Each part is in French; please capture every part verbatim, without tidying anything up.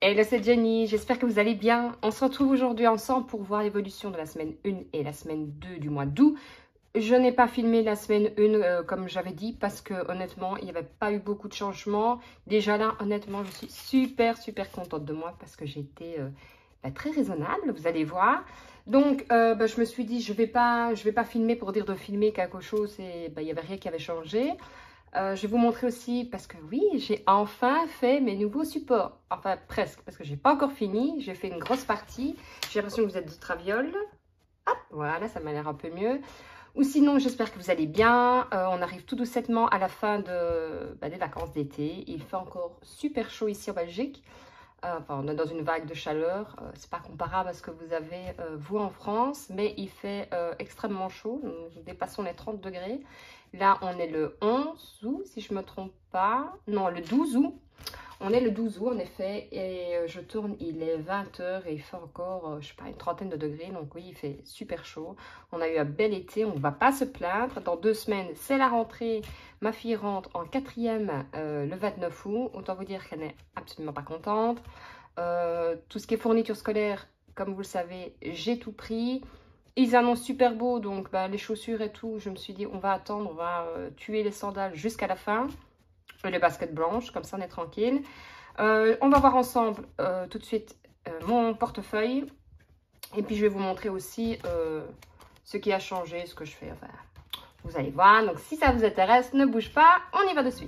Hello, c'est Jenny, j'espère que vous allez bien. On se retrouve aujourd'hui ensemble pour voir l'évolution de la semaine un et la semaine deux du mois d'août. Je n'ai pas filmé la semaine un euh, comme j'avais dit parce que honnêtement, il n'y avait pas eu beaucoup de changements. Déjà là, honnêtement, je suis super, super contente de moi parce que j'ai été euh, bah, très raisonnable, vous allez voir. Donc, euh, bah, je me suis dit, je ne vais, pas, je vais pas filmer pour dire de filmer quelque chose et bah, il n'y avait rien qui avait changé. Euh, je vais vous montrer aussi, parce que oui, j'ai enfin fait mes nouveaux supports. Enfin, presque, parce que j'ai pas encore fini. J'ai fait une grosse partie. J'ai l'impression que vous êtes du traviole. Hop, voilà, ça m'a l'air un peu mieux. Ou sinon, j'espère que vous allez bien. Euh, on arrive tout doucement à la fin de, bah, des vacances d'été. Il fait encore super chaud ici en Belgique. Euh, enfin, on est dans une vague de chaleur. Euh, c'est pas comparable à ce que vous avez, euh, vous, en France. Mais il fait euh, extrêmement chaud. Nous dépassons les trente degrés. Là, on est le onze août, si je ne me trompe pas. Non, le douze août. On est le douze août, en effet. Et je tourne, il est vingt heures et il fait encore, je ne sais pas, une trentaine de degrés. Donc oui, il fait super chaud. On a eu un bel été, on ne va pas se plaindre. Dans deux semaines, c'est la rentrée. Ma fille rentre en quatrième euh, le vingt-neuf août. Autant vous dire qu'elle n'est absolument pas contente. Euh, tout ce qui est fourniture scolaire, comme vous le savez, j'ai tout pris. Ils annoncent super beau, donc bah, les chaussures et tout, je me suis dit on va attendre, on va euh, tuer les sandales jusqu'à la fin. Et les baskets blanches, comme ça on est tranquille. Euh, on va voir ensemble euh, tout de suite euh, mon portefeuille. Et puis je vais vous montrer aussi euh, ce qui a changé, ce que je fais. Enfin, vous allez voir, donc si ça vous intéresse, ne bouge pas, on y va de suite.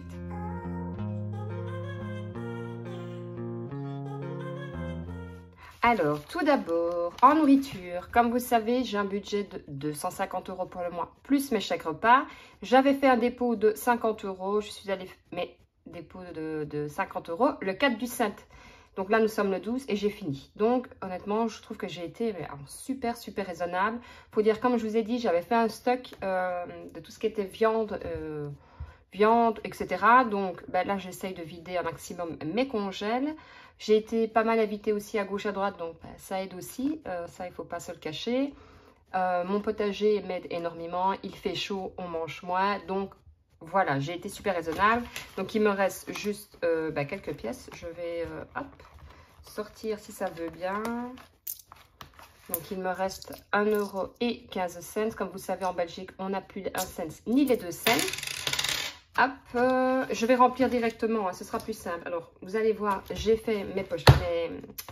Alors, tout d'abord, en nourriture, comme vous savez, j'ai un budget de deux cent cinquante euros pour le mois, plus mes chèques repas. J'avais fait un dépôt de cinquante euros, je suis allée, mais dépôt de, de cinquante euros, le quatre du sept. Donc là, nous sommes le douze et j'ai fini. Donc, honnêtement, je trouve que j'ai été mais, super, super raisonnable. Faut dire, comme je vous ai dit, j'avais fait un stock euh, de tout ce qui était viande, euh, viande, et cetera. Donc ben là, j'essaye de vider un maximum mes congèles. J'ai été pas mal invitée aussi à gauche à droite, donc ben, ça aide aussi. Euh, ça, il ne faut pas se le cacher. Euh, mon potager m'aide énormément. Il fait chaud, on mange moins. Donc voilà, j'ai été super raisonnable. Donc il me reste juste euh, ben, quelques pièces. Je vais euh, hop, sortir si ça veut bien. Donc il me reste un euro et quinze cents. Comme vous savez, en Belgique, on n'a plus les un cent ni les deux cents. Hop, euh, je vais remplir directement, hein, ce sera plus simple. Alors, vous allez voir, j'ai fait mes poches, mes,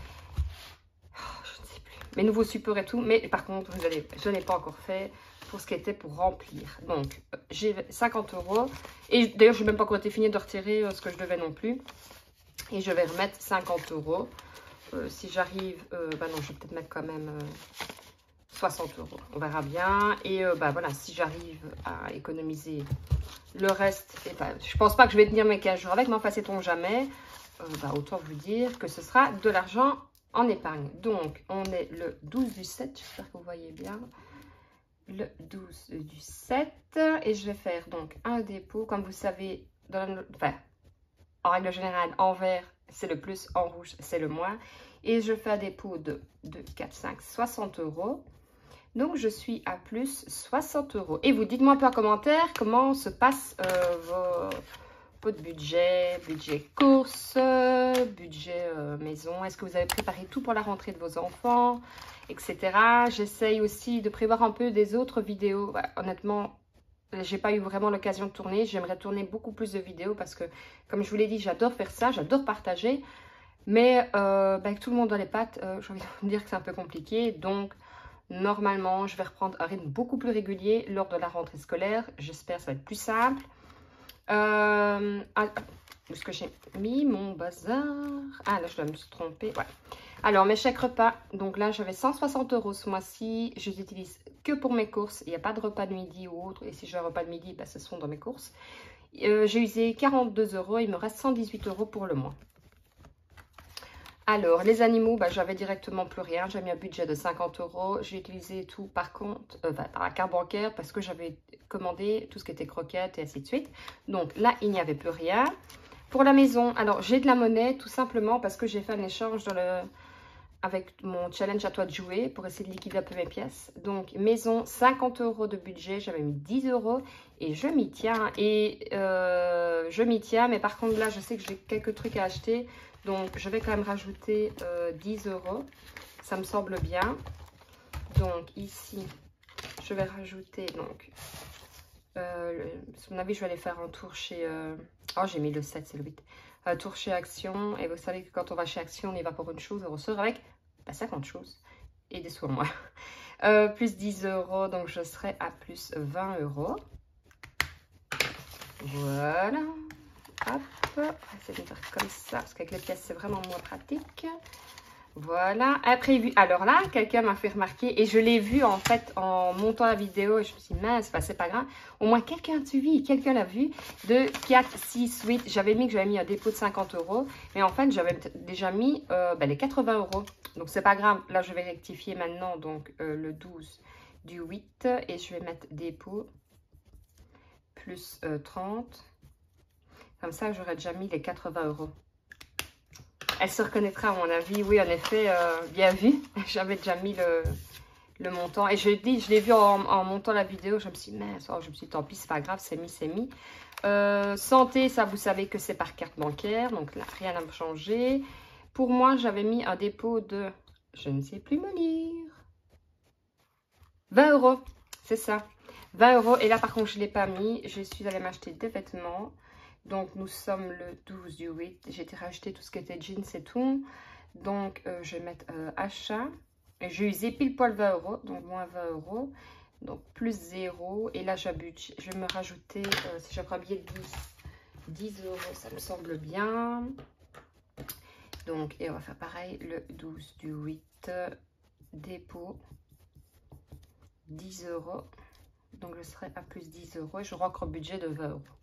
oh, je ne sais plus, mes nouveaux supports et tout. Mais par contre, vous allez, je n'ai pas encore fait pour ce qui était pour remplir. Donc, j'ai cinquante euros. Et d'ailleurs, je n'ai même pas encore été fini de retirer euh, ce que je devais non plus. Et je vais remettre cinquante euros. Euh, si j'arrive, euh, bah non, je vais peut-être mettre quand même... Euh, soixante euros, on verra bien. Et euh, bah voilà, si j'arrive à économiser le reste, et bah, je pense pas que je vais tenir mes quinze jours avec, mais enfin, sait-on jamais, euh, bah, autant vous dire que ce sera de l'argent en épargne. Donc, on est le douze du sept, j'espère que vous voyez bien. Le douze du sept, et je vais faire donc un dépôt, comme vous savez, dans la, enfin, en règle générale, en vert, c'est le plus, en rouge, c'est le moins. Et je fais un dépôt de deux, quatre, cinq, soixante euros. Donc, je suis à plus soixante euros. Et vous, dites-moi un peu en commentaire comment se passe euh, vos, votre budget, budget courses, budget euh, maison. Est-ce que vous avez préparé tout pour la rentrée de vos enfants, et cetera. J'essaye aussi de prévoir un peu des autres vidéos. Ouais, honnêtement, j'ai pas eu vraiment l'occasion de tourner. J'aimerais tourner beaucoup plus de vidéos parce que, comme je vous l'ai dit, j'adore faire ça, j'adore partager. Mais euh, bah, avec tout le monde dans les pattes, euh, j'ai envie de vous dire que c'est un peu compliqué. Donc, normalement, je vais reprendre un rythme beaucoup plus régulier lors de la rentrée scolaire. J'espère que ça va être plus simple. Euh, ah, où est-ce que j'ai mis mon bazar? Ah, là, je dois me suis trompée. Ouais. Alors, mes chèques repas. Donc là, j'avais cent soixante euros ce mois-ci. Je les utilise que pour mes courses. Il n'y a pas de repas de midi ou autre. Et si j'ai un repas de midi, bah, ce sont dans mes courses. Euh, j'ai usé quarante-deux euros. Il me reste cent dix-huit euros pour le mois. Alors, les animaux, bah, j'avais directement plus rien. J'ai mis un budget de cinquante euros. J'ai utilisé tout par compte, euh, bah, par la carte bancaire parce que j'avais commandé tout ce qui était croquettes et ainsi de suite. Donc là, il n'y avait plus rien. Pour la maison, alors j'ai de la monnaie tout simplement parce que j'ai fait un échange dans le, avec mon challenge à toi de jouer pour essayer de liquider un peu mes pièces. Donc, maison, cinquante euros de budget. J'avais mis dix euros et je m'y tiens. Et euh, je m'y tiens, mais par contre, là, je sais que j'ai quelques trucs à acheter. Donc, je vais quand même rajouter euh, dix euros. Ça me semble bien. Donc, ici, je vais rajouter, donc, euh, le, à mon avis, je vais aller faire un tour chez... Euh, oh, j'ai mis le sept, c'est le huit. Un tour chez Action. Et vous savez que quand on va chez Action, on y va pour une chose, on ressort avec bah, cinquante choses. Et des sous en moins. Euh, plus dix euros, donc je serai à plus vingt euros. Voilà. Hop. On va essayer de faire comme ça, parce qu'avec les pièces, c'est vraiment moins pratique. Voilà, imprévu. Alors là, quelqu'un m'a fait remarquer, et je l'ai vu en fait en montant la vidéo, et je me suis dit, mince, bah, c'est pas grave. Au moins, quelqu'un a suivi, quelqu'un l'a vu, de quatre, six, huit. J'avais mis que j'avais mis un dépôt de cinquante euros, mais en fait, j'avais déjà mis euh, bah, les quatre-vingts euros. Donc, c'est pas grave. Là, je vais rectifier maintenant, donc euh, le douze du huit, et je vais mettre dépôt plus euh, trente. Comme ça, j'aurais déjà mis les quatre-vingts euros. Elle se reconnaîtra à mon avis. Oui, en effet, euh, bien vu. J'avais déjà mis le, le montant. Et je dis, je l'ai vu en, en montant la vidéo. Je me suis dit, mince, oh, je me suis dit, tant pis, c'est pas grave, c'est mis, c'est mis. Euh, santé, ça, vous savez que c'est par carte bancaire. Donc là, rien à me changer. Pour moi, j'avais mis un dépôt de, je ne sais plus me lire, vingt euros. C'est ça. vingt euros. Et là, par contre, je ne l'ai pas mis. Je suis allée m'acheter des vêtements. Donc, nous sommes le douze du huit. J'ai été racheter tout ce qui était jeans et tout. Donc, euh, je vais mettre euh, achat. Et j'ai usé pile poil vingt euros. Donc, moins vingt euros. Donc, plus zéro. Et là, j'abute. Je vais me rajouter, euh, si je prends bien dix, dix euros, ça me semble bien. Donc, et on va faire pareil. Le douze du huit. Dépôt. dix euros. Donc, je serai à plus dix euros. Et je rentre au budget de vingt euros.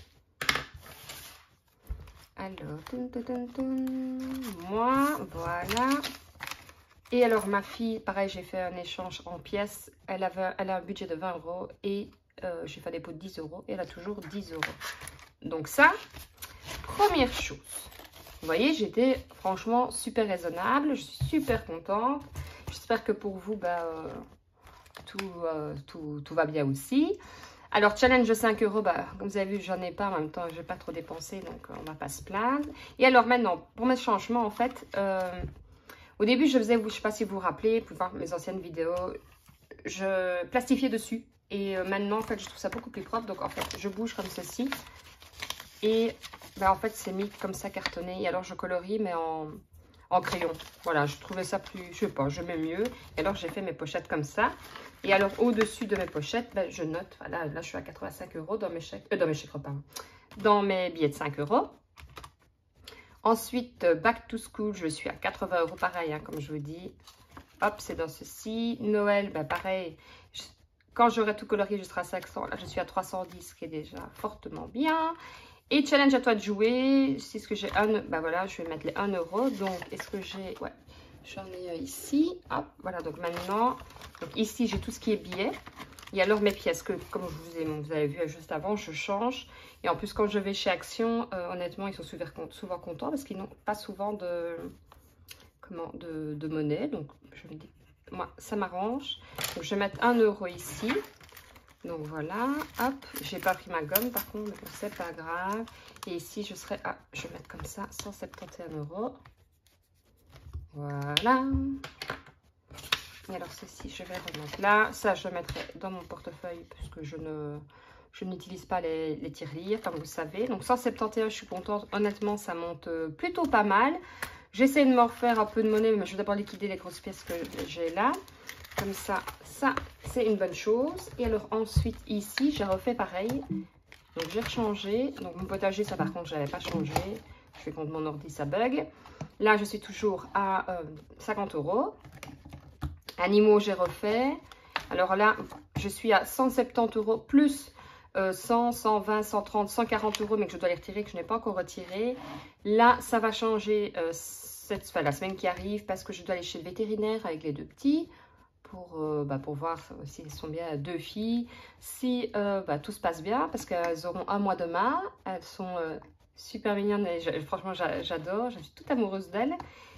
Alors, toun, toun, toun, toun. Moi, voilà. Et alors, ma fille, pareil, j'ai fait un échange en pièces. Elle, avait, elle a un budget de vingt euros et euh, j'ai fait des pots de dix euros. Et elle a toujours dix euros. Donc ça, première chose. Vous voyez, j'étais franchement super raisonnable. Je suis super contente. J'espère que pour vous, bah, euh, tout, euh, tout, tout va bien aussi. Alors, challenge de cinq euros, bah, comme vous avez vu, j'en ai pas. En même temps, je n'ai pas trop dépensé, donc euh, on ne va pas se plaindre. Et alors, maintenant, pour mes changements, en fait, euh, au début, je faisais, je ne sais pas si vous vous rappelez, vous pouvez voir mes anciennes vidéos, je plastifiais dessus. Et euh, maintenant, en fait, je trouve ça beaucoup plus propre. Donc, en fait, je bouge comme ceci. Et, bah, en fait, c'est mis comme ça, cartonné. Et alors, je colorie, mais en, en crayon. Voilà, je trouvais ça plus, je sais pas, je mets mieux. Et alors, j'ai fait mes pochettes comme ça. Et alors, au-dessus de mes pochettes, ben, je note, voilà, là, je suis à quatre-vingt-cinq euros dans mes chèques, euh, dans mes chèques repas, dans mes billets de cinq euros. Ensuite, back to school, je suis à quatre-vingts euros, pareil, hein, comme je vous dis. Hop, c'est dans ceci. Noël, ben, pareil. Je, quand j'aurai tout colorié, je serai à cinq cents. Là, je suis à trois cent dix, ce qui est déjà fortement bien. Et challenge à toi de jouer. C'est ce que j'ai un, ben voilà, je vais mettre les un euro. Donc, est-ce que j'ai, ouais. J'en ai un ici. Hop, voilà, donc maintenant, donc ici, j'ai tout ce qui est billets. Et alors, mes pièces, que comme je vous, ai, vous avez vu juste avant, je change. Et en plus, quand je vais chez Action, euh, honnêtement, ils sont souvent, souvent contents parce qu'ils n'ont pas souvent de, comment, de, de monnaie. Donc, je me dis, moi, ça m'arrange. Donc, je vais mettre un euro ici. Donc, voilà. Hop, j'ai pas pris ma gomme, par contre, mais c'est pas grave. Et ici, je serai à, je vais mettre comme ça, cent soixante et un euros. Voilà. Et alors ceci, je vais remettre là. Ça, je le mettrai dans mon portefeuille puisque je ne je n'utilise pas les, les tirelires, comme vous savez. Donc cent soixante et un, je suis contente. Honnêtement, ça monte plutôt pas mal. J'essaie de me refaire un peu de monnaie, mais je vais d'abord liquider les grosses pièces que j'ai là. Comme ça, ça, c'est une bonne chose. Et alors ensuite, ici, j'ai refait pareil. Donc j'ai rechangé. Donc mon potager, ça par contre, je n'avais pas changé. Je fais compte mon ordi, ça bug. Là, je suis toujours à euh, cinquante euros. Animaux, j'ai refait. Alors là, je suis à cent soixante-dix euros plus euh, cent, cent vingt, cent trente, cent quarante euros, mais que je dois les retirer, que je n'ai pas encore retiré. Là, ça va changer euh, cette, enfin, la semaine qui arrive parce que je dois aller chez le vétérinaire avec les deux petits pour, euh, bah, pour voir si elles sont bien deux filles. Si euh, bah, tout se passe bien parce qu'elles auront un mois demain. Elles sont... Euh, super mignonne et je, franchement j'adore, je suis toute amoureuse d'elle.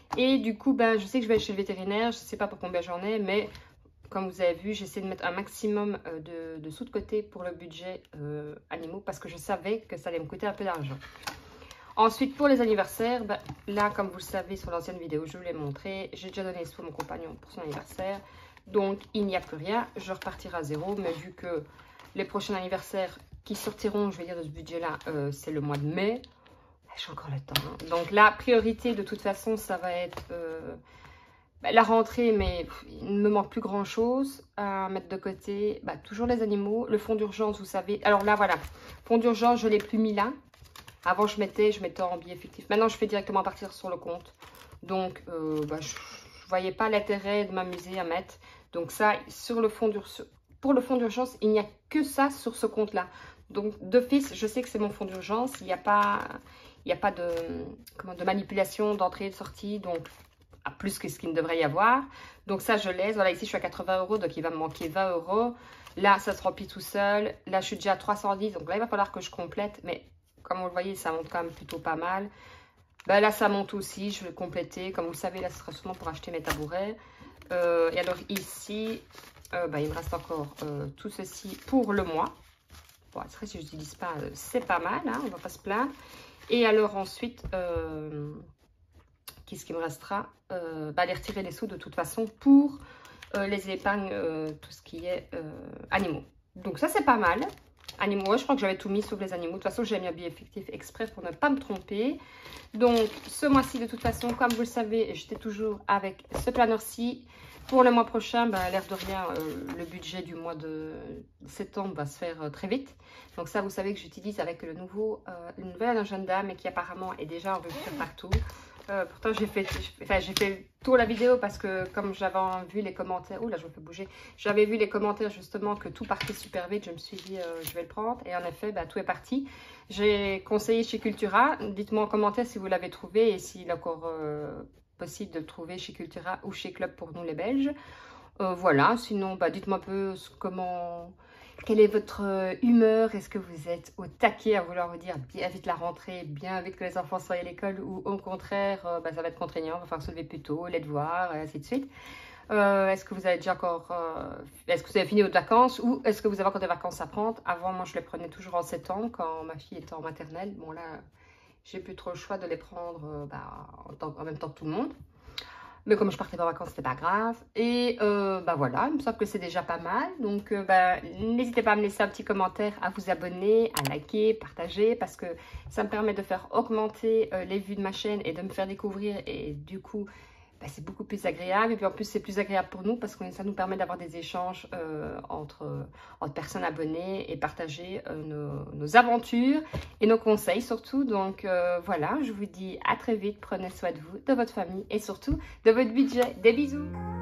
Et du coup, ben, je sais que je vais aller chez le vétérinaire. Je ne sais pas pour combien j'en ai, mais comme vous avez vu, j'essaie de mettre un maximum de, de sous de côté pour le budget euh, animaux parce que je savais que ça allait me coûter un peu d'argent. Ensuite, pour les anniversaires, ben, là, comme vous le savez, sur l'ancienne vidéo, je vous l'ai montré. J'ai déjà donné les sous à mon compagnon pour son anniversaire. Donc, il n'y a plus rien. Je repartirai à zéro. Mais vu que les prochains anniversaires qui sortiront, je vais dire, de ce budget-là, euh, c'est le mois de mai. J'ai encore le temps. Hein. Donc, la priorité, de toute façon, ça va être euh, ben, la rentrée. Mais pff, il ne me manque plus grand-chose à mettre de côté. Ben, toujours les animaux. Le fonds d'urgence, vous savez. Alors là, voilà. Fonds d'urgence, je ne l'ai plus mis là. Avant, je mettais, je mettais en billet effectif. Maintenant, je fais directement partir sur le compte. Donc, euh, bah, je ne voyais pas l'intérêt de m'amuser à mettre. Donc ça, sur le fond pour le fonds d'urgence, il n'y a que ça sur ce compte-là. Donc, d'office, je sais que c'est mon fonds d'urgence. Il n'y a pas, il n'y a pas de, comment, de manipulation d'entrée et de sortie. Donc, à plus que ce qu'il ne devrait y avoir. Donc ça, je laisse. Voilà, ici, je suis à quatre-vingts euros. Donc, il va me manquer vingt euros. Là, ça se remplit tout seul. Là, je suis déjà à trois cent dix. Donc là, il va falloir que je complète. Mais comme vous le voyez, ça monte quand même plutôt pas mal. Ben là, ça monte aussi. Je vais compléter. Comme vous le savez, là, ce sera sûrement pour acheter mes tabourets. Euh, et alors ici, euh, ben, il me reste encore euh, tout ceci pour le mois. Bon, c'est vrai, si je n'utilise pas, euh, c'est pas mal. Hein, on va pas se plaindre. Et alors ensuite, euh, qu'est-ce qui me restera euh, ben, aller retirer les sous de toute façon pour euh, les épargnes, euh, tout ce qui est euh, animaux. Donc ça, c'est pas mal. Animaux, je crois que j'avais tout mis sauf les animaux. De toute façon, j'ai mis un billet effectif exprès pour ne pas me tromper. Donc, ce mois-ci, de toute façon, comme vous le savez, j'étais toujours avec ce planeur-ci. Pour le mois prochain, ben, l'air de rien, euh, le budget du mois de septembre va se faire euh, très vite. Donc ça, vous savez que j'utilise avec le nouveau, euh, le nouvel agenda, mais qui apparemment est déjà enregistré partout. Euh, pourtant, j'ai fait, enfin, j'ai fait tour la vidéo parce que comme j'avais vu les commentaires, ouh là, je me fais bouger. J'avais vu les commentaires justement que tout partait super vite. Je me suis dit, euh, je vais le prendre. Et en effet, bah, tout est parti. J'ai conseillé chez Cultura. Dites-moi en commentaire si vous l'avez trouvé et s'il est encore euh, possible de le trouver chez Cultura ou chez Club pour nous les Belges. Euh, voilà. Sinon, bah, dites-moi un peu comment... Quelle est votre humeur? Est-ce que vous êtes au taquet à vouloir vous dire bien vite la rentrée, bien vite que les enfants soient à l'école ou au contraire, euh, bah, ça va être contraignant, il va falloir se lever plus tôt, les devoirs, et ainsi de suite. Euh, est-ce que vous avez déjà encore... Euh, est-ce que vous avez fini votre vacances ou est-ce que vous avez encore des vacances à prendre? Avant, moi, je les prenais toujours en septembre quand ma fille était en maternelle. Bon, là, j'ai plus trop le choix de les prendre euh, bah, en, temps, en même temps que tout le monde. Mais comme je partais pas en vacances, c'était pas grave. Et euh, bah voilà, il me semble que c'est déjà pas mal. Donc euh, bah, n'hésitez pas à me laisser un petit commentaire, à vous abonner, à liker, partager. Parce que ça me permet de faire augmenter euh, les vues de ma chaîne et de me faire découvrir. Et du coup, bah, c'est beaucoup plus agréable. Et puis en plus, c'est plus agréable pour nous parce que ça nous permet d'avoir des échanges euh, entre, entre personnes abonnées et partager euh, nos, nos aventures et nos conseils surtout. Donc euh, voilà, je vous dis à très vite. Prenez soin de vous, de votre famille et surtout de votre budget. Des bisous!